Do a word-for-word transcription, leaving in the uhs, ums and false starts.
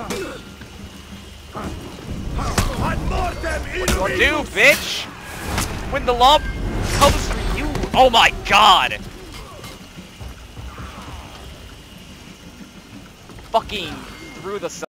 What do I do, bitch? When the law comes for you. Oh my god! Fucking through the